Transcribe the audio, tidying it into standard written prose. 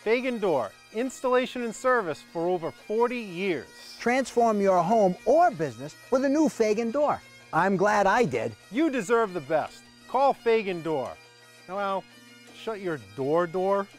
Fagan Door, installation and service for over 40 years. Transform your home or business with a new Fagan Door. I'm glad I did. You deserve the best. Call Fagan Door. Now, shut your door.